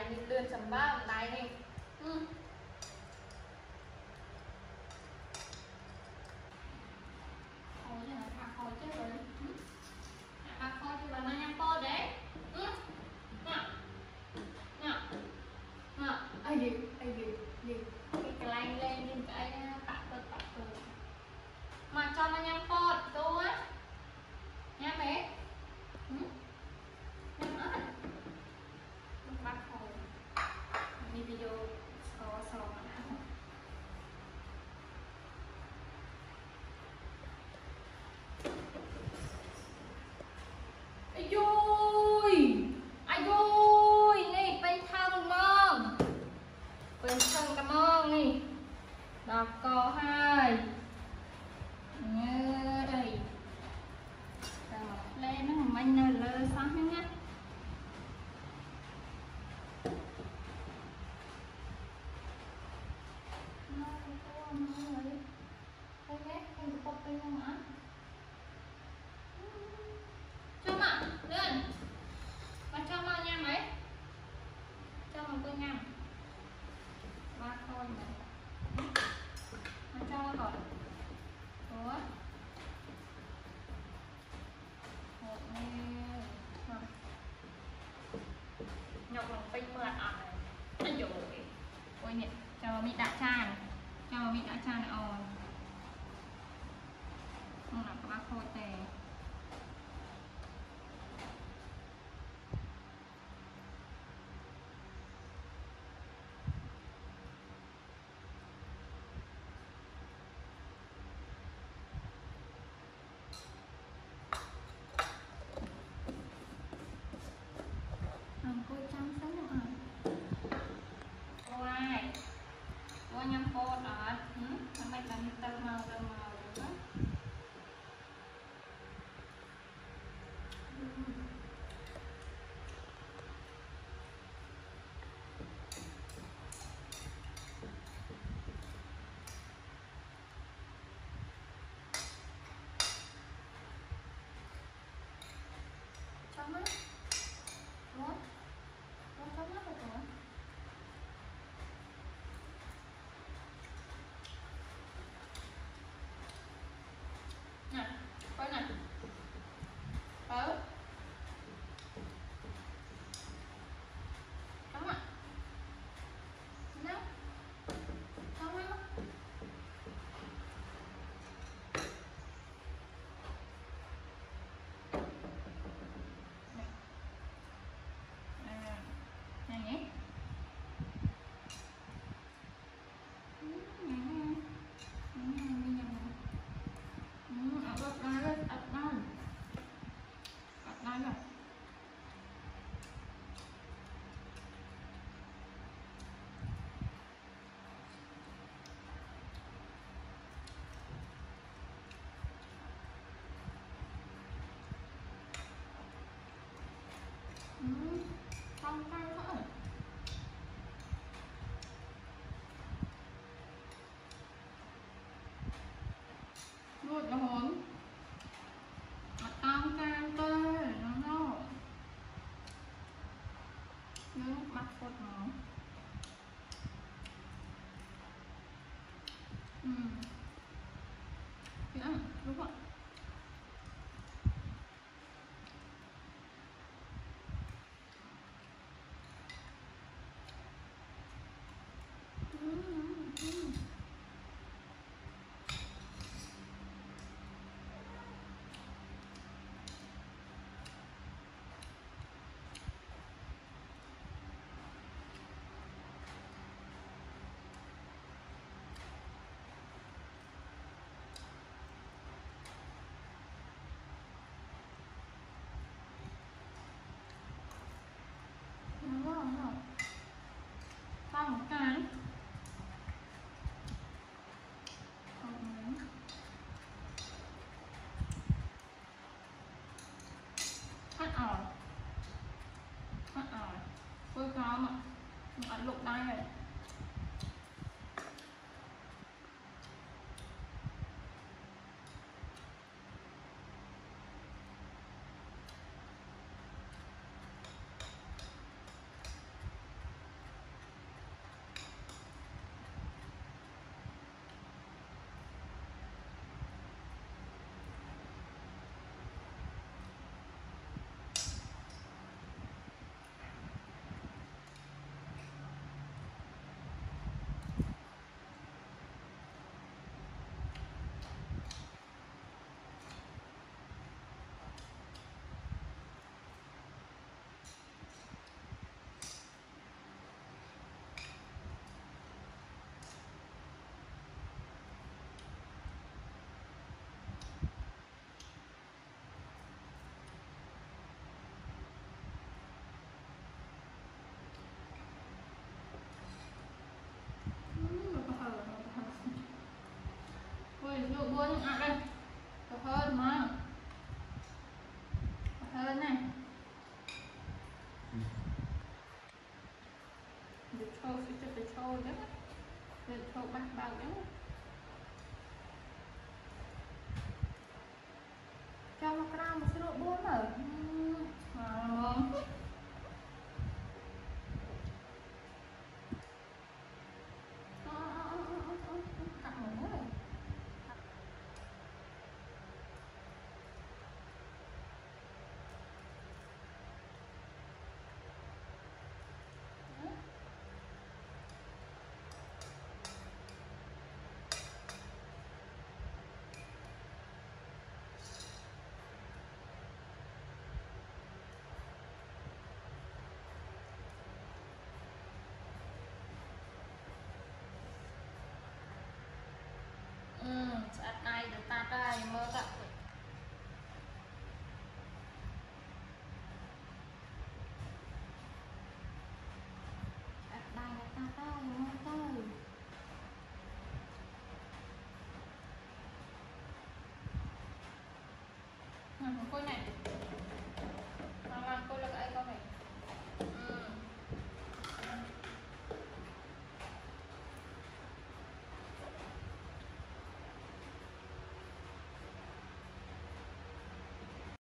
đáy nhìn lươn sầm ba đáy này khôi chứ hả? À khôi chứ rồi à khôi chứ bà nó nhắm bò đấy nè nè ai đi cái lanh lên nhìn cái tạc cơ mà cho nó nhắm bò đâu á nhắm bé nhắm á bắt khôi đi video sò mà đã ai ôi này bên thang mong bên thang cam mong này đọc câu 2 nhớ đây lên nó mình nở lơ sáng nhá cho mà lên mà cho mà nha mấy cho mà tôi nha ba thôi mà cho nó còn ủa một nhọc lòng pin mượt à anh dụ ôi nè cho mình đã tràn không là ba khôi tè cô chăm sóc rồi cô nhắm cô đó thằng mày làm tao màu đó chăm á nè coi nè cắm ạ nè cắm á này nhé không cay thôi nuốt nó hồn tao cay tê nó nước mắt cột nó đúng rồi xong một cái hát ỏi tôi có mà ăn lục đây này những đây to hơn mà to hơn này được trâu sẽ cho được trâu đấy được trâu bạc bạc đấy cho một gram một sữa bốn ở saat này được ta đây mơ ạ saat này được ta đây mơ tới cô này